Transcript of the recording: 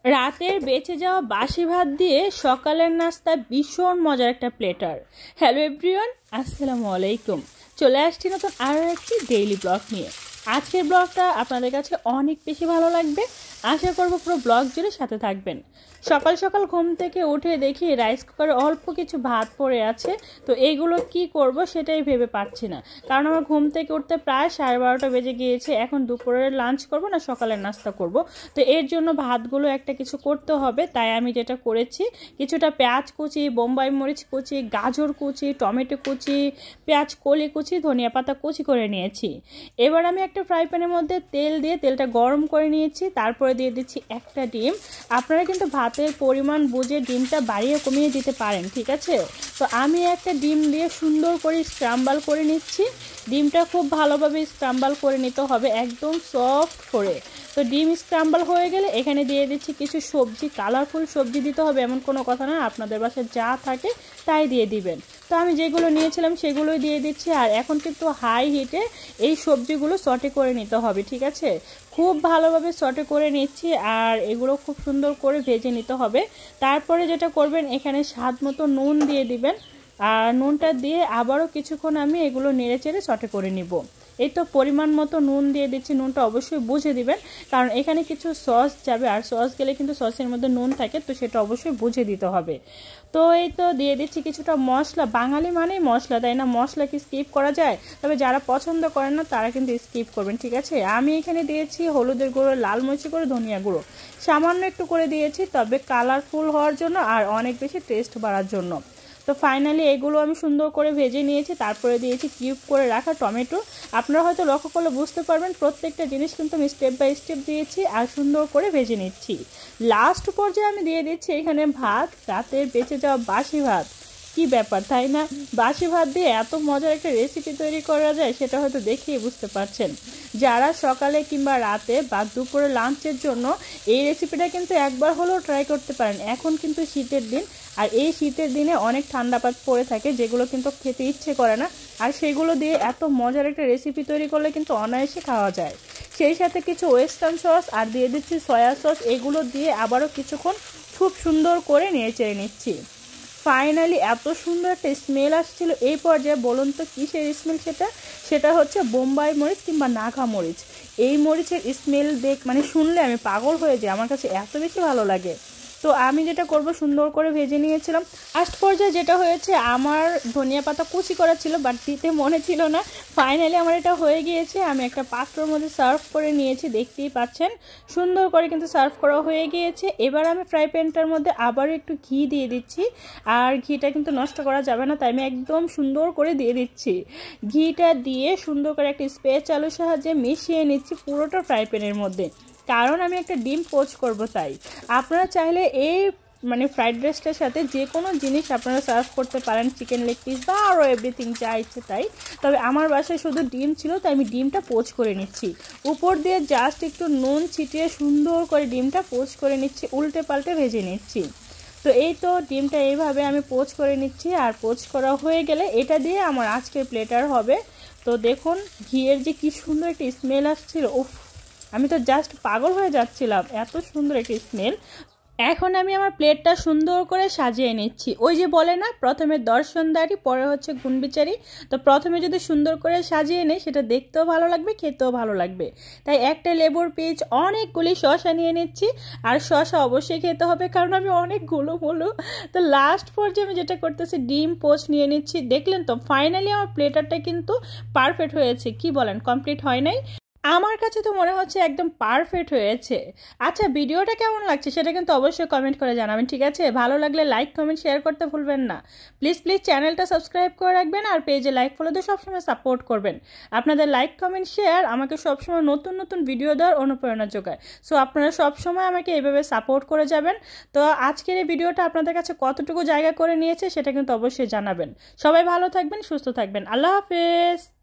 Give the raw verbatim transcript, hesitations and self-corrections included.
রাতের বেঁচে যাওয়া বাসি ভাত দিয়ে সকালের নাস্তা ভীষণ মজার একটা প্লেটার। হ্যালো এভরিওয়ান, আসসালামু আলাইকুম। চলে আসছি নতুন আরও একটি ডেইলি ব্লগ নিয়ে। আজকের ব্লগটা আপনাদের কাছে অনেক বেশি ভালো লাগবে, আশা করবো পুরো ব্লগ জুড়ে সাথে থাকবেন। সকাল সকাল ঘুম থেকে উঠে দেখি রাইস কুকারে অল্প কিছু ভাত পড়ে আছে, তো এইগুলো কি করব সেটাই ভেবে পাচ্ছি না, কারণ আমার ঘুম থেকে উঠতে প্রায় সাড়ে বারোটা বেজে গিয়েছে। এখন দুপুরের লাঞ্চ করব না সকালের নাস্তা করব, তো এর জন্য ভাতগুলো একটা কিছু করতে হবে। তাই আমি যেটা করেছি, কিছুটা পেঁয়াজ কুচি, বোম্বাই মরিচ কুচি, গাজর কুচি, টমেটো কুচি, পেঁয়াজ কলি কুচি, ধনিয়া পাতা কুচি করে নিয়েছি। এবার আমি একটা ফ্রাই প্যানের মধ্যে তেল দিয়ে তেলটা গরম করে নিয়েছি, তারপরে দিয়ে দিচ্ছি একটা ডিম। আপনারা কিন্তু ভাতের পরিমাণ বুঝে ডিমটা বাড়িয়ে কমিয়ে দিতে পারেন, ঠিক আছে। তো আমি একটা ডিম দিয়ে সুন্দর করে স্ক্রাম্বল করে নিচ্ছি। ডিমটা খুব ভালোভাবে স্ক্রাম্বল করে নিতে হবে, একদম সফট করে। তো ডিম স্ক্রাম্বল হয়ে গেলে এখানে দিয়ে দিচ্ছি কিছু সবজি, কালারফুল সবজি দিতে হবে এমন কোনো কথা না, আপনাদের বাসায় যা থাকে তাই দিয়ে দিবেন। তো আমি যেগুলো নিয়েছিলাম সেগুলোই দিয়ে দিচ্ছি। আর এখন কিন্তু হাই হিটে এই সবজিগুলো সটে করে নিতে হবে, ঠিক আছে। খুব ভালোভাবে সটে করে নিচ্ছি, আর এগুলো খুব সুন্দর করে ভেজে নিতে হবে। তারপরে যেটা করবেন, এখানে স্বাদ মতো নুন দিয়ে দিবেন, আর নুনটা দিয়ে আবারও কিছুক্ষণ আমি এগুলো নেড়ে চেড়ে সটে করে নিব। এই তো পরিমাণ মতো নুন দিয়ে দিচ্ছি, নুনটা অবশ্যই বুঝে দিবেন, কারণ এখানে কিছু সস যাবে, আর সস গেলে কিন্তু সসের মধ্যে নুন থাকে, তো সেটা অবশ্যই বুঝে দিতে হবে। তো এই তো দিয়ে দিচ্ছি কিছুটা মশলা, বাঙালি মানেই মশলা, তাই না, মশলা কি স্কিপ করা যায়? তবে যারা পছন্দ করেন না তারা কিন্তু স্কিপ করবেন, ঠিক আছে। আমি এখানে দিয়েছি হলুদের গুঁড়ো, লাল মরিচের গুঁড়ো, ধনিয়া গুঁড়ো সামান্য একটু করে দিয়েছি, তবে কালারফুল হওয়ার জন্য আর অনেক বেশি টেস্ট বাড়ার জন্য। তো ফাইনালি এগুলো আমি সুন্দর করে ভেজে নিয়েছি, তারপরে দিয়েছি কিউব করে রাখা টমেটো। আপনারা হয়তো লক্ষ্য করলে বুঝতে পারবেন প্রত্যেকটা জিনিস কিন্তু আমি স্টেপ বাই স্টেপ দিয়েছি আর সুন্দর করে ভেজে নিচ্ছি। লাস্ট পর্যায়ে আমি দিয়ে দিচ্ছি এখানে ভাত, রাতের বেঁচে যাওয়া বাসি ভাত। কি ব্যাপার তাই না, বাসি ভাত দিয়ে এত মজার একটা রেসিপি তৈরি করা যায় সেটা হয়তো দেখেই বুঝতে পারছেন। যারা সকালে কিংবা রাতে বা দুপুরে লাঞ্চের জন্য এই রেসিপিটা কিন্তু একবার হলেও ট্রাই করতে পারেন। এখন কিন্তু শীতের দিন, আর এই শীতের দিনে অনেক ঠান্ডা পাত পড়ে থাকে যেগুলো কিন্তু খেতে ইচ্ছে করে না, আর সেগুলো দিয়ে এত মজার একটা রেসিপি তৈরি করলে কিন্তু অনায়াসে খাওয়া যায়। সেই সাথে কিছু ওয়েস্টার্ন সস আর দিয়ে দিচ্ছি সয়া সস, এগুলো দিয়ে আবারও কিছুক্ষণ খুব সুন্দর করে নেড়ে চেড়ে নিচ্ছি। ফাইনালি এত সুন্দর একটা স্মেল আসছিল এই পর্যায়ে। বলুন তো কিসের স্মেল সেটা? সেটা হচ্ছে বোম্বাই মরিচ কিংবা নাগা মরিচ। এই মরিচের স্মেল দেখ মানে শুনলে আমি পাগল হয়ে যাই, আমার কাছে এত বেশি ভালো লাগে। তো আমি যেটা করব, সুন্দর করে ভেজে নিয়েছিলাম। লাস্ট পর্যায়ে যেটা হয়েছে, আমার ধনিয়া পাতা কুচি করা ছিল বাট দিতে মনে ছিল না। ফাইনালি আমার এটা হয়ে গিয়েছে, আমি একটা পাত্রের মধ্যে সার্ভ করে নিয়েছি, দেখতেই পাচ্ছেন সুন্দর করে কিন্তু সার্ভ করা হয়ে গিয়েছে। এবার আমি ফ্রাই প্যানটার মধ্যে আবারও একটু ঘি দিয়ে দিচ্ছি, আর ঘিটা কিন্তু নষ্ট করা যাবে না, তাই আমি একদম সুন্দর করে দিয়ে দিচ্ছি। ঘিটা দিয়ে সুন্দর করে একটা স্প্যাচুলার সাহায্যে মিশিয়ে নিচ্ছি পুরোটা ফ্রাই প্যানের মধ্যে, কারণ আমি একটা ডিম পোচ করব। তাই আপনারা চাইলে এই মানে ফ্রাইড রাইসটার সাথে যে কোনো জিনিস আপনারা সার্ভ করতে পারেন, চিকেন লেগ পিস বা আরও এভরিথিং যা ইচ্ছে তাই। তবে আমার বাসায় শুধু ডিম ছিল, তাই আমি ডিমটা পোচ করে নিচ্ছি। উপর দিয়ে জাস্ট একটু নুন ছিটিয়ে সুন্দর করে ডিমটা পোচ করে নিচ্ছি, উল্টে পাল্টে ভেজে নিচ্ছি। তো এই তো ডিমটা এইভাবে আমি পোচ করে নিচ্ছি, আর পোচ করা হয়ে গেলে এটা দিয়ে আমার আজকের প্লেটার হবে। তো দেখুন ঘিয়ের যে কি সুন্দর একটা স্মেল আসছিল, উফ, আমি তো জাস্ট পাগল হয়ে যাচ্ছিলাম, এত সুন্দর একটা স্মেল। এখন আমি আমার প্লেটটা সুন্দর করে সাজিয়ে নিচ্ছি। ওই যে বলে না, প্রথমে দর্শনদারি পরে হচ্ছে গুণবিচারী। তো প্রথমে যদি সুন্দর করে সাজিয়ে নেই সেটা দেখতেও ভালো লাগবে, খেতেও ভালো লাগবে। তাই একটা লেবুর পিচ, অনেকগুলি শসা নিয়ে নিচ্ছি, আর শসা অবশ্যই খেতে হবে কারণ আমি অনেকগুলো হলো। তো লাস্ট পর্যায়ে আমি যেটা করতেছি, ডিম পোচ নিয়ে নিচ্ছি। দেখলেন তো ফাইনালি আমার প্লেটারটা কিন্তু পারফেক্ট হয়েছে। কি বলেন, কমপ্লিট হয় নাই? আমার কাছে তো মনে হচ্ছে একদম পারফেক্ট হয়েছে। আচ্ছা, ভিডিওটা কেমন লাগছে সেটা কিন্তু অবশ্যই কমেন্ট করে জানাবেন, ঠিক আছে। ভালো লাগলে লাইক কমেন্ট শেয়ার করতে ভুলবেন না। প্লিজ প্লিজ চ্যানেলটা সাবস্ক্রাইব করে রাখবেন, আর পেজে লাইক ফলো দিয়ে সবসময় সাপোর্ট করবেন। আপনাদের লাইক কমেন্ট শেয়ার আমাকে সবসময় নতুন নতুন ভিডিও দেওয়ার অনুপ্রেরণা যোগায়। সো আপনারা সবসময় আমাকে এইভাবে সাপোর্ট করে যাবেন। তো আজকের এই ভিডিওটা আপনাদের কাছে কতটুকু জায়গা করে নিয়েছে সেটা কিন্তু অবশ্যই জানাবেন। সবাই ভালো থাকবেন, সুস্থ থাকবেন। আল্লাহ হাফেজ।